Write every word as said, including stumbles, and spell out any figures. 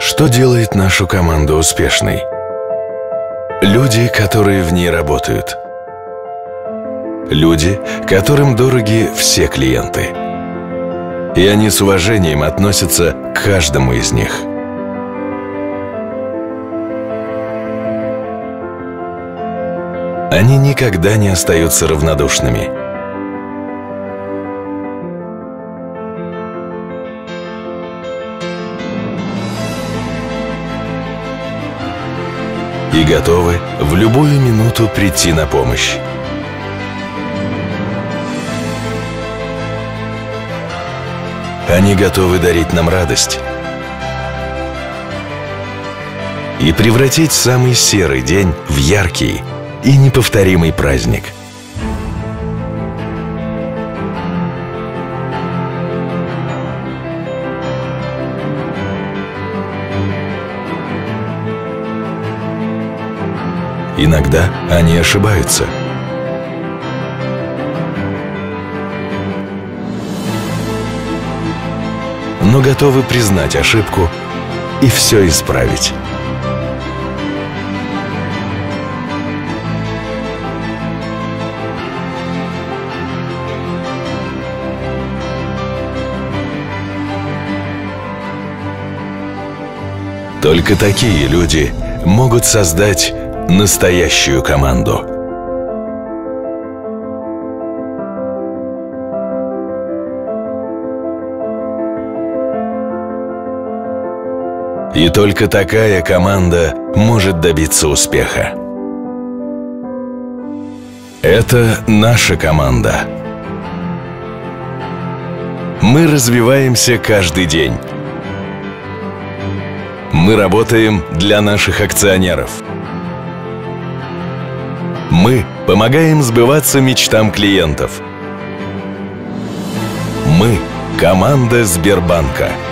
Что делает нашу команду успешной? Люди, которые в ней работают. Люди, которым дороги все клиенты. И они с уважением относятся к каждому из них. Они никогда не остаются равнодушными. И готовы в любую минуту прийти на помощь. Они готовы дарить нам радость и превратить самый серый день в яркий и неповторимый праздник. Иногда они ошибаются. Но готовы признать ошибку и все исправить. Только такие люди могут создать настоящую команду. И только такая команда может добиться успеха. Это наша команда. Мы развиваемся каждый день. Мы работаем для наших акционеров. Мы помогаем сбываться мечтам клиентов. Мы – команда Сбербанка.